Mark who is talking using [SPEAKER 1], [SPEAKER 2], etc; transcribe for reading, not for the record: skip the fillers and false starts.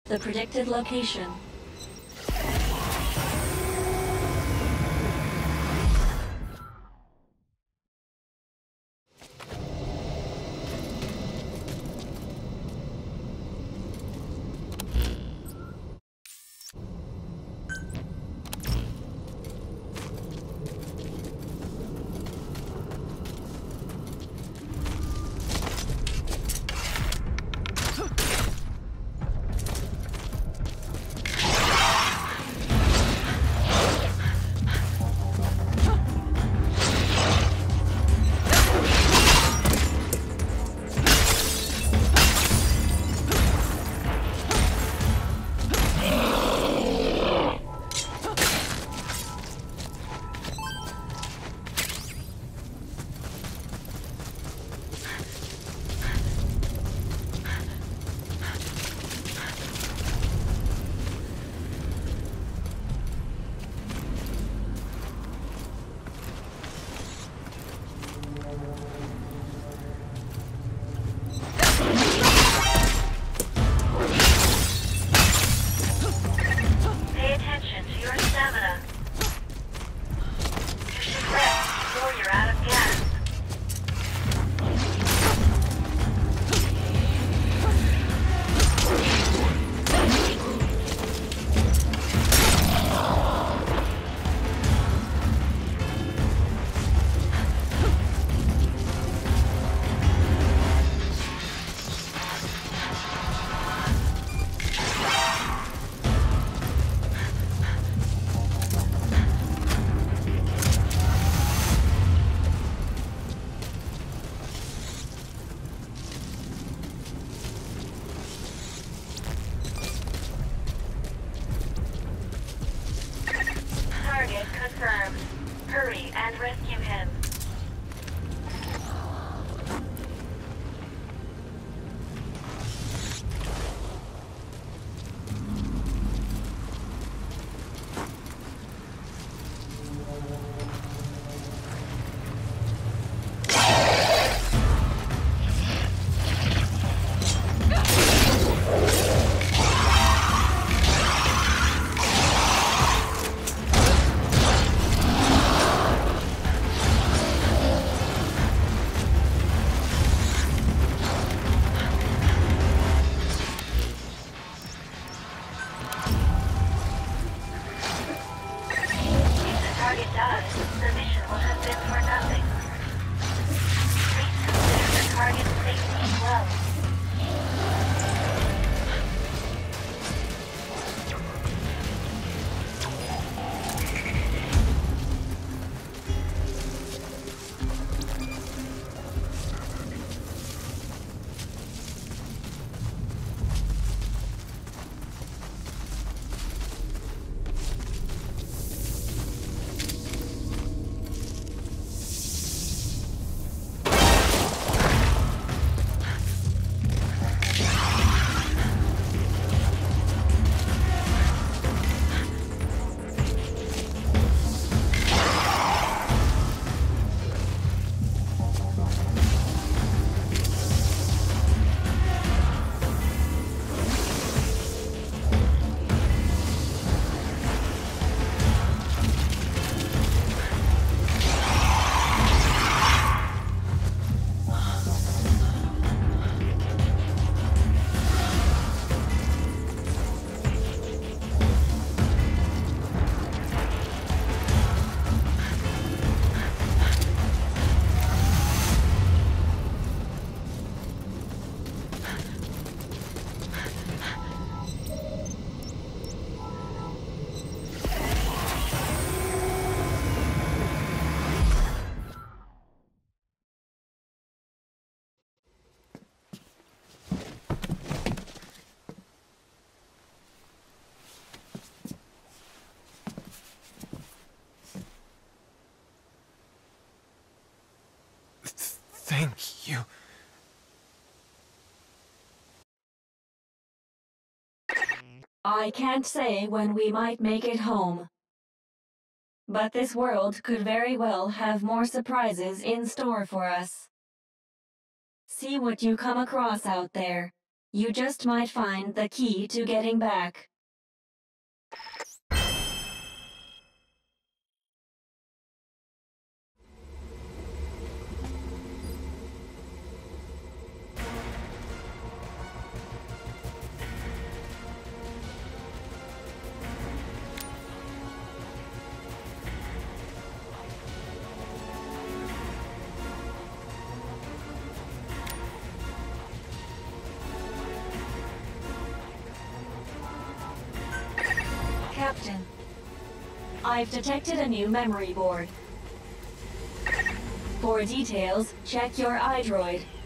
[SPEAKER 1] the predicted location.
[SPEAKER 2] Pay attention to your stamina. You should rest before you're out of gas. Target confirmed. Hurry and rescue him. If the target dies, the mission will have been for nothing. Please consider the target's safety as well.
[SPEAKER 3] Thank you.
[SPEAKER 1] I can't say when we might make it home. But this world could very well have more surprises in store for us. See what you come across out there. You just might find the key to getting back. Captain, I've detected a new memory board. For details, check your iDroid.